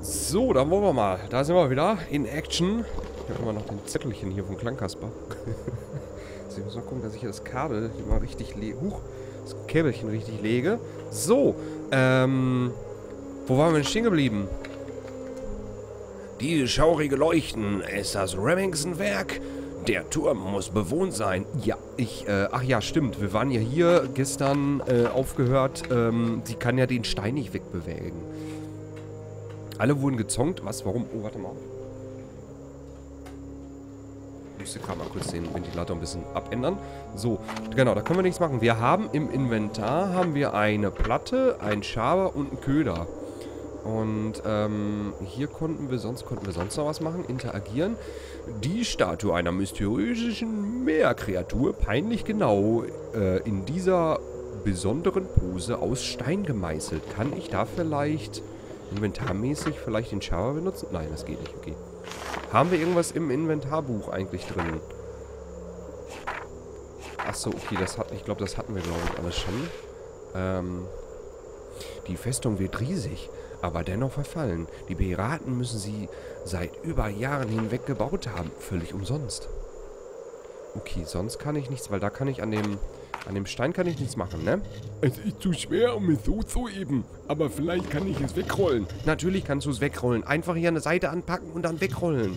So, dann wollen wir mal. Da sind wir wieder in Action. Ich habe immer noch den Zettelchen hier von Klangkasper. Also ich muss mal gucken, dass ich hier das Kabel hier mal richtig lege. Das Käbelchen richtig lege. So, wo waren wir denn stehen geblieben? Die schaurige Leuchten ist das Remington-Werk. Der Turm muss bewohnt sein. Ja, ach ja, stimmt. Wir waren ja hier gestern aufgehört. Sie kann ja den Stein nicht wegbewegen. Alle wurden gezonkt. Was? Warum? Oh, warte mal. Ich müsste gerade mal kurz den Ventilator ein bisschen abändern. So, genau, da können wir nichts machen. Wir haben im Inventar eine Platte, einen Schaber und einen Köder. Und hier konnten wir sonst noch was machen. Interagieren. Die Statue einer mysteriösen Meerkreatur, peinlich genau, in dieser besonderen Pose aus Stein gemeißelt. Kann ich da vielleicht inventarmäßig vielleicht den Schaber benutzen? Nein, das geht nicht. Okay. Haben wir irgendwas im Inventarbuch eigentlich drin? Achso, okay, ich glaube, das hatten wir, glaube ich, alles schon. Die Festung wird riesig, aber dennoch verfallen. Die Piraten müssen sie seit über Jahren hinweg gebaut haben. Völlig umsonst. Okay, sonst kann ich nichts, weil da kann ich an dem Stein kann ich nichts machen, ne? Es ist zu schwer, um es so zu heben. Aber vielleicht kann ich es wegrollen. Natürlich kannst du es wegrollen. Einfach hier eine Seite anpacken und dann wegrollen.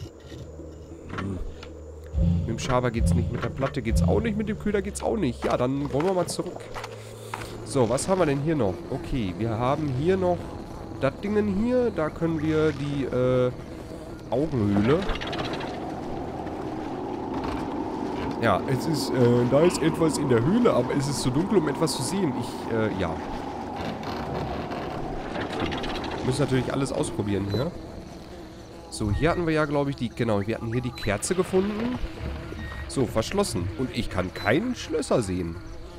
Mit dem Schaber geht's nicht, mit der Platte geht's auch nicht, mit dem Köder geht's auch nicht. Ja, dann wollen wir mal zurück. So, was haben wir denn hier noch? Okay, wir haben hier noch das Dingen hier. Da können wir die Augenhöhle. Ja, da ist etwas in der Höhle, aber es ist zu dunkel, um etwas zu sehen. Ja. Okay. Wir müssen natürlich alles ausprobieren hier. So, hier hatten wir ja, glaube ich, genau, wir hatten hier die Kerze gefunden. So, verschlossen. Und ich kann keinen Schlösser sehen.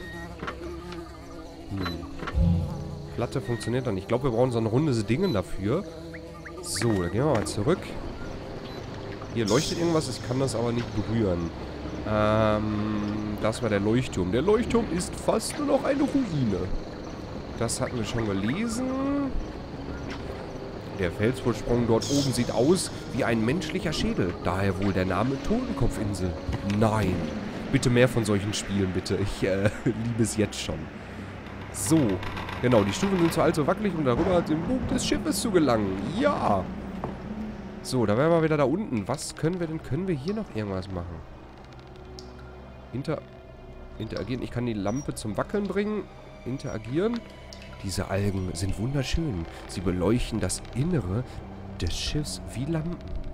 Platte funktioniert dann nicht. Ich glaube, wir brauchen so ein rundes Ding dafür. So, dann gehen wir mal zurück. Hier leuchtet irgendwas, ich kann das aber nicht berühren. Das war der Leuchtturm. Der Leuchtturm ist fast nur noch eine Ruine. Das hatten wir schon gelesen. Der Felsvorsprung dort oben sieht aus wie ein menschlicher Schädel. Daher wohl der Name Totenkopfinsel. Nein. Bitte mehr von solchen Spielen, bitte. Ich liebe es jetzt schon. So. Genau, die Stufen sind so allzu wackelig, um darüber den Bug des Schiffes zu gelangen. Ja. So, da wären wir wieder da unten. Was können wir denn? Können wir hier noch irgendwas machen? Interagieren. Ich kann die Lampe zum Wackeln bringen. Interagieren. Diese Algen sind wunderschön. Sie beleuchten das Innere des Schiffs wie Lampen.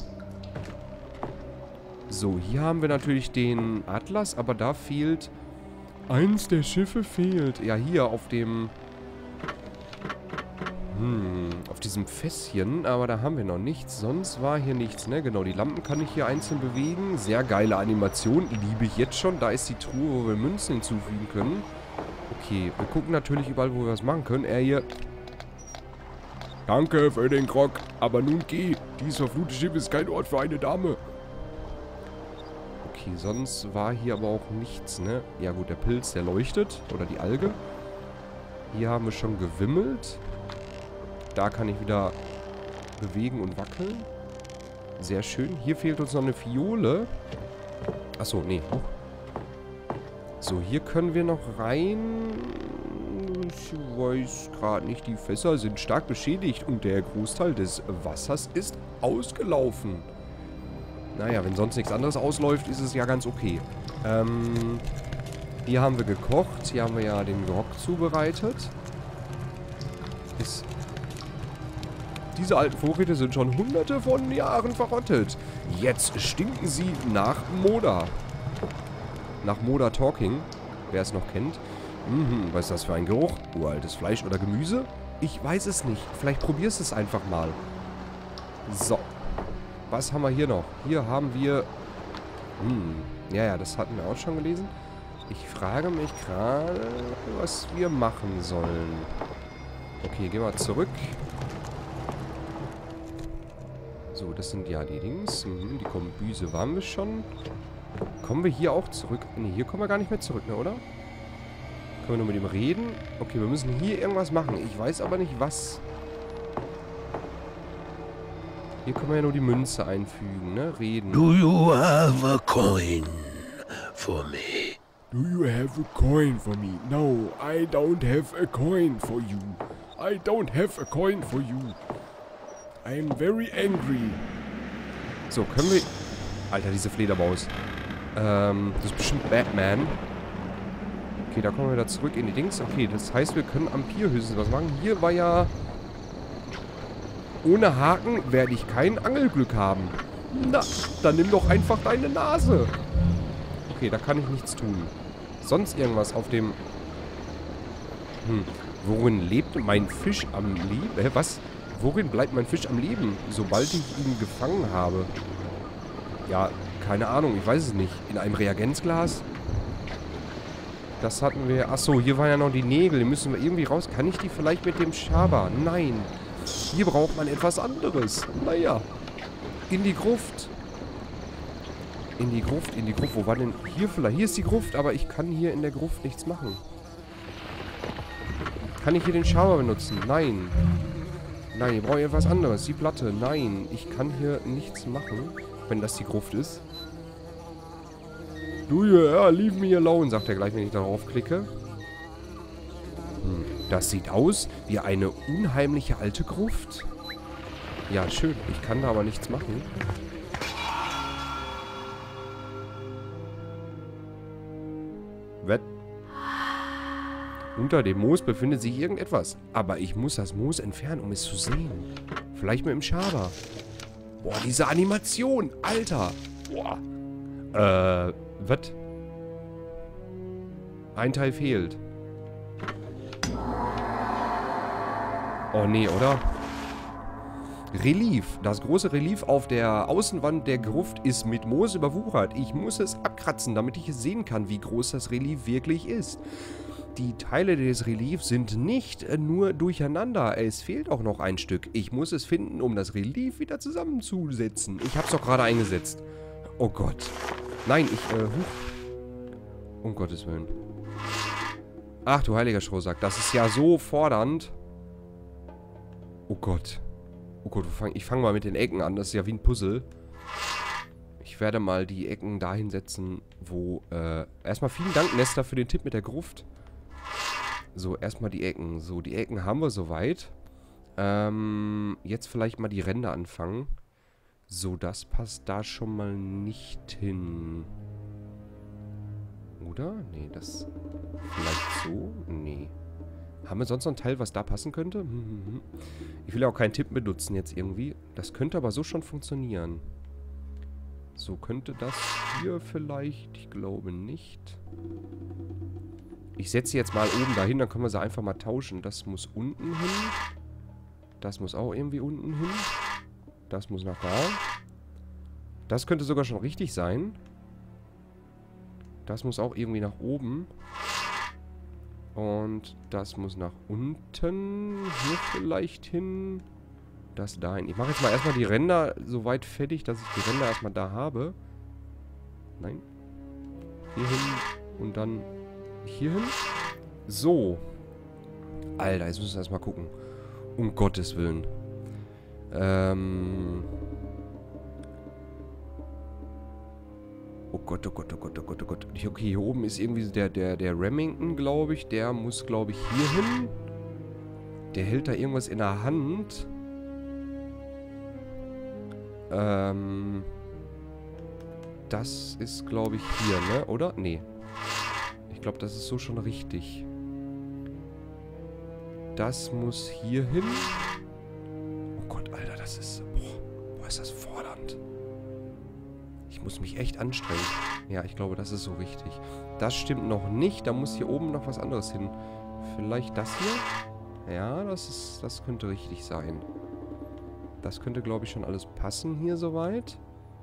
So, hier haben wir natürlich den Atlas, aber da fehlt... Eins der Schiffe fehlt. Ja, hier auf dem... auf diesem Fässchen, aber da haben wir noch nichts. Sonst war hier nichts, ne? Genau, die Lampen kann ich hier einzeln bewegen. Sehr geile Animation, liebe ich jetzt schon. Da ist die Truhe, wo wir Münzen hinzufügen können. Okay, wir gucken natürlich überall, wo wir was machen können. Er hier... Danke für den Grog, aber nun geh. Dieses verfluchte Schiff ist kein Ort für eine Dame. Okay, sonst war hier aber auch nichts, ne? Ja gut, der Pilz, der leuchtet. Oder die Alge. Hier haben wir schon gewimmelt. Da kann ich wieder bewegen und wackeln. Sehr schön. Hier fehlt uns noch eine Fiole. Achso, nee. So, hier können wir noch rein. Ich weiß gerade nicht. Die Fässer sind stark beschädigt und der Großteil des Wassers ist ausgelaufen. Naja, wenn sonst nichts anderes ausläuft, ist es ja ganz okay. Hier haben wir gekocht. Hier haben wir ja den Grog zubereitet. Diese alten Vorräte sind schon hunderte von Jahren verrottet. Jetzt stinken sie nach Moder. Nach Moder Talking. Wer es noch kennt. Was ist das für ein Geruch? Uraltes Fleisch oder Gemüse? Ich weiß es nicht. Vielleicht probierst du es einfach mal. So. Was haben wir hier noch? Hier haben wir... Ja, das hatten wir auch schon gelesen. Ich frage mich gerade, was wir machen sollen. Okay, gehen wir zurück. So, das sind ja die Dings. Die Kombüse waren wir schon. Kommen wir hier auch zurück? Ne, hier kommen wir gar nicht mehr zurück, ne, oder? Können wir nur mit ihm reden? Okay, wir müssen hier irgendwas machen. Ich weiß aber nicht, was. Hier können wir ja nur die Münze einfügen, ne? Reden. Do you have a coin for me? Do you have a coin for me? No, I don't have a coin for you. I don't have a coin for you. I'm very angry. So, können wir... Alter, diese Fledermaus. Das ist bestimmt Batman. Okay, da kommen wir wieder zurück in die Dings. Okay, das heißt, wir können am Pier höchstens was machen. Hier war ja... Ohne Haken werde ich kein Angelglück haben. Na, dann nimm doch einfach deine Nase. Okay, da kann ich nichts tun. Sonst irgendwas auf dem... Worin lebt mein Fisch am Leben? Was? Worin bleibt mein Fisch am Leben, sobald ich ihn gefangen habe? Ja, keine Ahnung, ich weiß es nicht. In einem Reagenzglas? Das hatten wir... Achso, hier waren ja noch die Nägel. Die müssen wir irgendwie raus. Kann ich die vielleicht mit dem Schaber? Nein. Hier braucht man etwas anderes. Naja. In die Gruft. In die Gruft, in die Gruft. Wo war denn... Hier vielleicht. Hier ist die Gruft, aber ich kann hier in der Gruft nichts machen. Kann ich hier den Schaber benutzen? Nein. Nein, hier brauche ich etwas anderes. Die Platte. Nein. Ich kann hier nichts machen, wenn das die Gruft ist. Du, ja, leave me alone, sagt er gleich, wenn ich darauf klicke. Das sieht aus wie eine unheimliche alte Gruft. Ja, schön. Ich kann da aber nichts machen. Unter dem Moos befindet sich irgendetwas. Aber ich muss das Moos entfernen, um es zu sehen. Vielleicht mit dem Schaber. Boah, diese Animation. Alter. Boah. Was? Ein Teil fehlt. Oh, nee, oder? Relief. Das große Relief auf der Außenwand der Gruft ist mit Moos überwuchert. Ich muss es abkratzen, damit ich es sehen kann, wie groß das Relief wirklich ist. Die Teile des Reliefs sind nicht nur durcheinander. Es fehlt auch noch ein Stück. Ich muss es finden, um das Relief wieder zusammenzusetzen. Ich habe es doch gerade eingesetzt. Oh Gott. Nein, um Gottes Willen. Ach du heiliger Strohsack. Das ist ja so fordernd. Oh Gott. Oh Gott, ich fange mal mit den Ecken an. Das ist ja wie ein Puzzle. Ich werde mal die Ecken dahin setzen, wo... erstmal vielen Dank, Nesta, für den Tipp mit der Gruft. So, erstmal die Ecken. So, die Ecken haben wir soweit. Jetzt vielleicht mal die Ränder anfangen. So, das passt da schon mal nicht hin. Oder? Nee, das... Vielleicht so? Nee. Haben wir sonst noch ein Teil, was da passen könnte? Ich will ja auch keinen Tipp benutzen jetzt irgendwie. Das könnte aber so schon funktionieren. So, könnte das hier vielleicht? Ich glaube nicht. Ich setze sie jetzt mal oben dahin, dann können wir sie einfach mal tauschen. Das muss unten hin. Das muss auch irgendwie unten hin. Das muss nach da. Das könnte sogar schon richtig sein. Das muss auch irgendwie nach oben. Und das muss nach unten. Hier vielleicht hin. Das dahin. Ich mache jetzt mal erstmal die Ränder so weit fertig, dass ich die Ränder erstmal da habe. Nein. Hier hin. Und dann hier hin. So. Alter, jetzt müssen wir erstmal gucken. Um Gottes Willen. Oh Gott, oh Gott, oh Gott, oh Gott, oh Gott. Okay, hier oben ist irgendwie der Remington, glaube ich. Der muss, glaube ich, hier hin. Der hält da irgendwas in der Hand. Das ist, glaube ich, hier, ne? Oder? Nee. Ich glaube, das ist so schon richtig. Das muss hier hin. Oh Gott, Alter, das ist... Boah, ist das fordernd. Ich muss mich echt anstrengen. Ja, ich glaube, das ist so richtig. Das stimmt noch nicht. Da muss hier oben noch was anderes hin. Vielleicht das hier? Ja, das könnte richtig sein. Das könnte, glaube ich, schon alles passen hier soweit.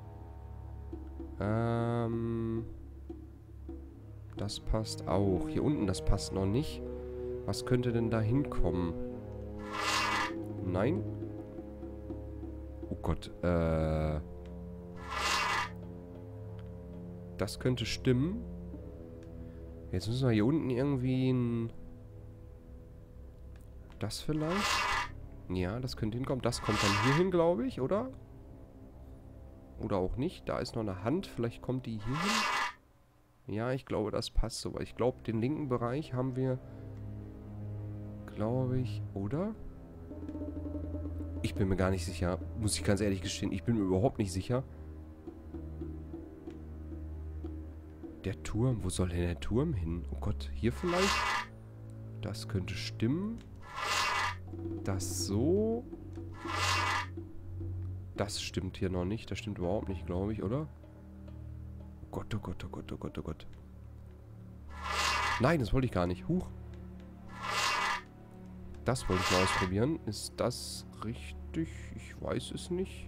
Das passt auch. Hier unten, das passt noch nicht. Was könnte denn da hinkommen? Nein? Oh Gott, das könnte stimmen. Jetzt müssen wir hier unten irgendwie ein... Das vielleicht? Ja, das könnte hinkommen. Das kommt dann hier hin, glaube ich, oder? Oder auch nicht. Da ist noch eine Hand. Vielleicht kommt die hier hin. Ja, ich glaube, das passt so. Weil ich glaube, den linken Bereich haben wir... Glaube ich... Oder? Ich bin mir gar nicht sicher. Muss ich ganz ehrlich gestehen. Ich bin mir überhaupt nicht sicher. Der Turm. Wo soll denn der Turm hin? Oh Gott. Hier vielleicht? Das könnte stimmen. Das so. Das stimmt hier noch nicht. Das stimmt überhaupt nicht, glaube ich, oder? Oh Gott, oh Gott, oh Gott, oh Gott, oh Gott. Nein, das wollte ich gar nicht. Huch. Das wollte ich mal ausprobieren. Ist das richtig? Ich weiß es nicht.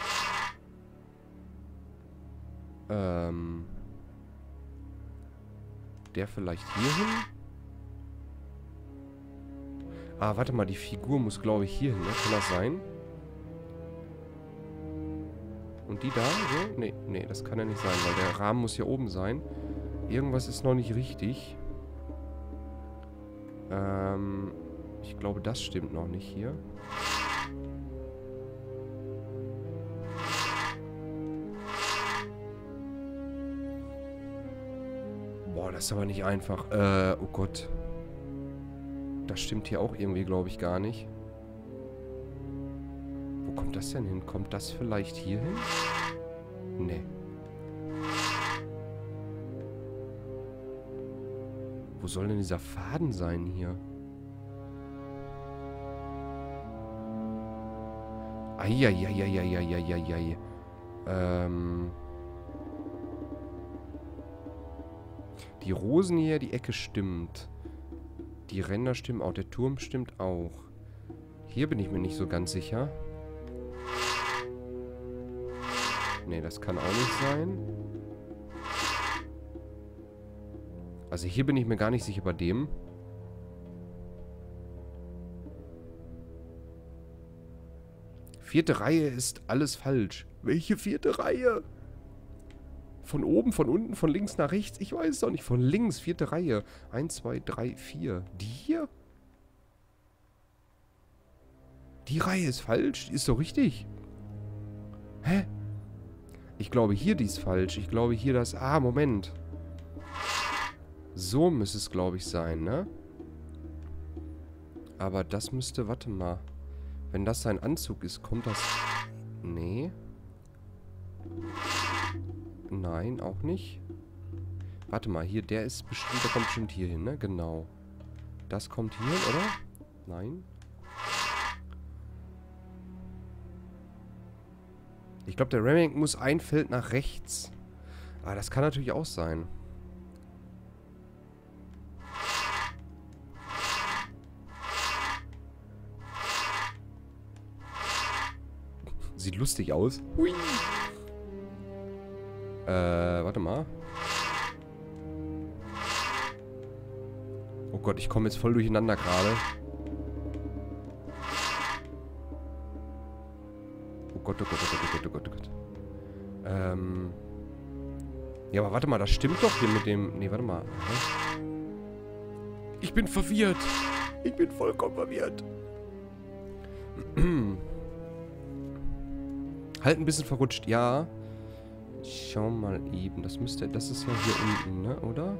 Der vielleicht hier hin? Ah, warte mal, die Figur muss, glaube ich, hier hin, ne? Kann das sein? Und die da? So? Nee, nee, das kann ja nicht sein, weil der Rahmen muss hier oben sein. Irgendwas ist noch nicht richtig. Ich glaube, das stimmt noch nicht hier. Boah, das ist aber nicht einfach. Oh Gott. Das stimmt hier auch irgendwie, glaube ich, gar nicht. Wo kommt das denn hin? Kommt das vielleicht hier hin? Nee. Wo soll denn dieser Faden sein hier? Eieieiei. Die Rosen hier, die Ecke stimmt. Die Ränder stimmen auch. Der Turm stimmt auch. Hier bin ich mir nicht so ganz sicher. Nee, das kann auch nicht sein. Also hier bin ich mir gar nicht sicher bei dem. Vierte Reihe ist alles falsch. Welche vierte Reihe? Von oben, von unten, von links nach rechts? Ich weiß es doch nicht. Von links, vierte Reihe. 1, 2, 3, 4. Die hier? Die Reihe ist falsch. Die ist doch richtig. Hä? Ich glaube hier, die ist falsch. Ich glaube hier das... Ah, Moment. So müsste es, glaube ich, sein, ne? Aber das müsste... Warte mal. Wenn das sein Anzug ist, kommt das... Nee. Nein, auch nicht. Warte mal, hier, der ist bestimmt... Der kommt bestimmt hier hin, ne? Genau. Das kommt hier, oder? Nein. Ich glaube, der Remington muss ein Feld nach rechts. Ah, das kann natürlich auch sein. Sieht lustig aus. Hui. Warte mal. Oh Gott, ich komme jetzt voll durcheinander gerade. Oh Gott, oh Gott, oh Gott, oh Gott, oh Gott, oh Gott. Ja, aber warte mal, das stimmt doch hier mit dem... Nee, warte mal. Ich bin verwirrt. Ich bin vollkommen verwirrt. Halt ein bisschen verrutscht, ja. Schau mal eben. Das müsste... Das ist ja hier unten, ne? Oder?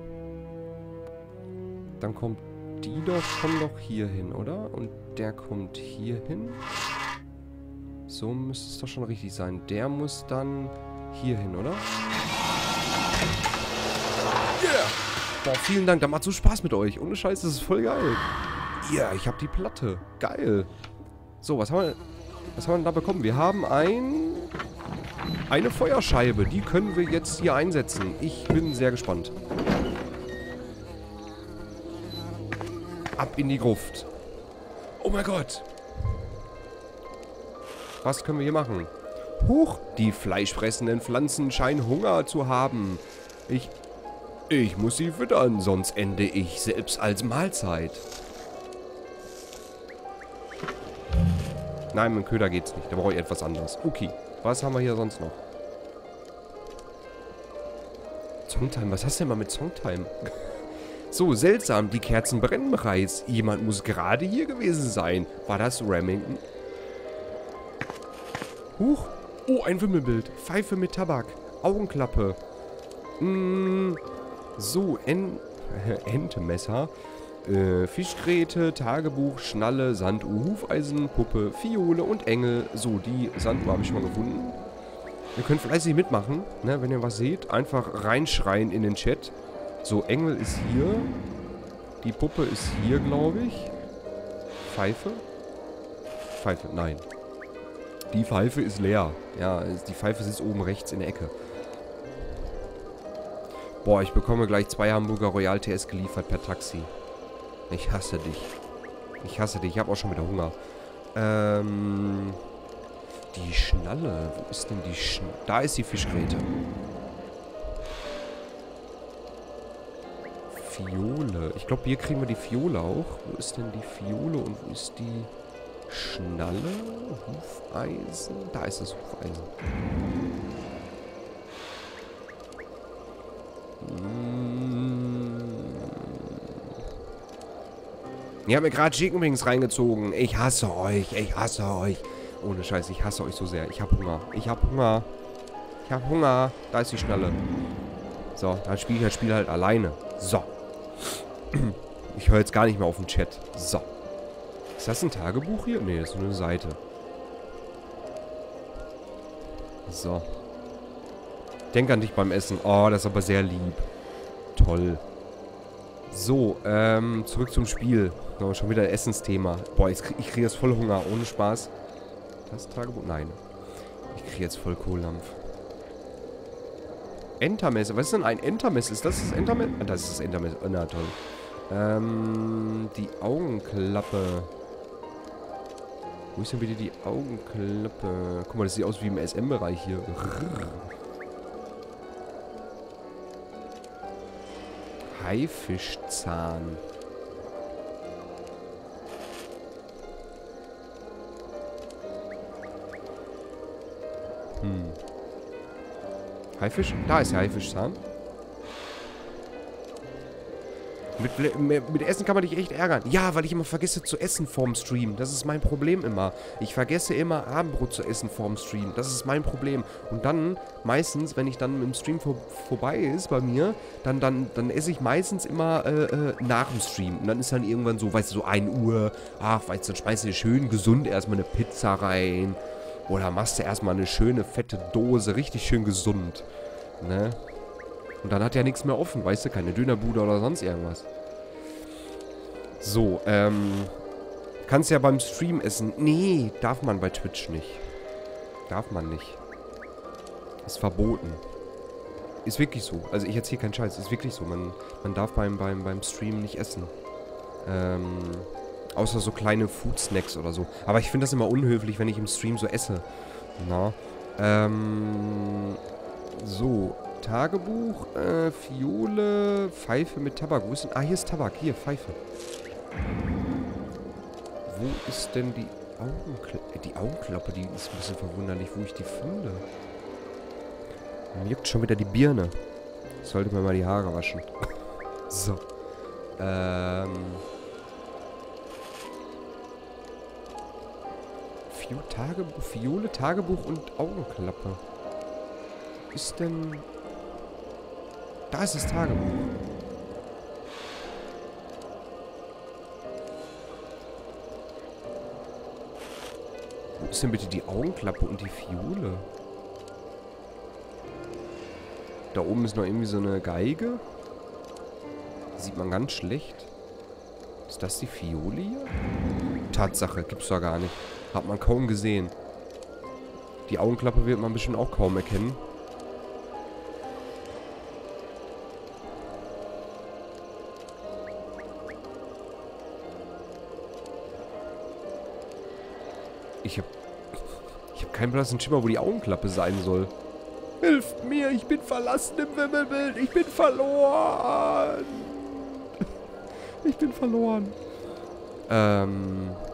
Dann kommt die doch... Kommt doch hier hin, oder? Und der kommt hier hin. So müsste es doch schon richtig sein. Der muss dann hier hin, oder? Yeah! Boah, vielen Dank. Das macht so Spaß mit euch. Ohne Scheiß, das ist voll geil. Ja, yeah, ich habe die Platte. Geil. So, was haben wir denn da bekommen? Wir haben eine Feuerscheibe. Die können wir jetzt hier einsetzen. Ich bin sehr gespannt. Ab in die Gruft. Oh mein Gott. Was können wir hier machen? Huch, die fleischfressenden Pflanzen scheinen Hunger zu haben. Ich muss sie füttern, sonst ende ich selbst als Mahlzeit. Nein, mit dem Köder geht's nicht. Da brauche ich etwas anderes. Okay, was haben wir hier sonst noch? Songtime, was hast du denn mal mit Songtime? So, seltsam, die Kerzen brennen bereits. Jemand muss gerade hier gewesen sein. War das Remington? Huch, Oh, ein Wimmelbild. Pfeife mit Tabak. Augenklappe. So, Entemesser. Fischgräte, Tagebuch, Schnalle, Sanduhr, Hufeisen, Puppe, Fiole und Engel. So, die Sanduhr habe ich schon mal gefunden. Ihr könnt fleißig mitmachen, ne? Wenn ihr was seht, einfach reinschreien in den Chat. So, Engel ist hier. Die Puppe ist hier, glaube ich. Pfeife? Pfeife, nein. Die Pfeife ist leer. Ja, die Pfeife sitzt oben rechts in der Ecke. Boah, ich bekomme gleich 2 Hamburger Royal TS geliefert per Taxi. Ich hasse dich. Ich hasse dich. Ich habe auch schon wieder Hunger. Die Schnalle. Wo ist denn die Schnalle? Da ist die Fischgräte. Fiole. Ich glaube, hier kriegen wir die Fiole auch. Wo ist denn die Fiole und wo ist die Schnalle? Hufeisen. Da ist das Hufeisen. Ich habe mir gerade Chicken Wings reingezogen. Ich hasse euch. Ich hasse euch. Ohne Scheiß, ich hasse euch so sehr. Ich habe Hunger. Ich habe Hunger. Ich habe Hunger. Da ist die Schnalle. So, dann spiele ich das Spiel halt alleine. So. Ich höre jetzt gar nicht mehr auf den Chat. So. Ist das ein Tagebuch hier? Nee, das ist nur eine Seite. So. Denk an dich beim Essen. Oh, das ist aber sehr lieb. Toll. So, zurück zum Spiel. So, schon wieder ein Essensthema. Boah, ich kriege jetzt voll Hunger. Ohne Spaß. Das Tagebuch? Nein. Ich kriege jetzt voll Kohldampf. Entermesser. Was ist denn ein Entermesser? Ist das das Entermesser? Ah, das ist das Entermesser. Oh, na, toll. Die Augenklappe. Wo ist denn bitte die Augenklappe? Guck mal, das sieht aus wie im SM-Bereich hier. Haifischzahn. Haifisch? Da ist der Haifischzahn. Mit Essen kann man dich echt ärgern. Ja, weil ich immer vergesse zu essen vorm Stream. Das ist mein Problem immer. Ich vergesse immer Abendbrot zu essen vorm Stream. Das ist mein Problem. Und dann, meistens, wenn ich dann im Stream vorbei ist bei mir, dann esse ich meistens immer nach dem Stream. Und dann ist dann irgendwann so, weißt du, so 1 Uhr. Ach, weißt du, dann schmeißt du dir schön gesund erstmal eine Pizza rein. Oder machst du erstmal eine schöne, fette Dose. Richtig schön gesund. Ne? Und dann hat ja nichts mehr offen, weißt du? Keine Dönerbude oder sonst irgendwas. So, kannst ja beim Stream essen. Nee, darf man bei Twitch nicht. Darf man nicht. Ist verboten. Ist wirklich so. Also ich erzähle keinen Scheiß. Ist wirklich so. Man darf beim Stream nicht essen. Außer so kleine Food-Snacks oder so. Aber ich finde das immer unhöflich, wenn ich im Stream so esse. Na. So. Tagebuch, Fiole, Pfeife mit Tabak. Wo ist denn? Ah, hier ist Tabak. Hier, Pfeife. Wo ist denn die Augenklappe? Die Augenklappe, die ist ein bisschen verwunderlich, wo ich die finde. Mir juckt schon wieder die Birne. Ich sollte mir mal die Haare waschen. So. Fiole, Tagebuch und Augenklappe. Wo ist denn... Da ist das Tagebuch. Wo ist denn bitte die Augenklappe und die Fiole? Da oben ist noch irgendwie so eine Geige. Sieht man ganz schlecht. Ist das die Fiole hier? Tatsache, gibt's da gar nicht. Hat man kaum gesehen. Die Augenklappe wird man bestimmt auch kaum erkennen. Ich hab keinen blassen Schimmer, wo die Augenklappe sein soll. Hilft mir, ich bin verlassen im Wimmelbild. Ich bin verloren. Ich bin verloren.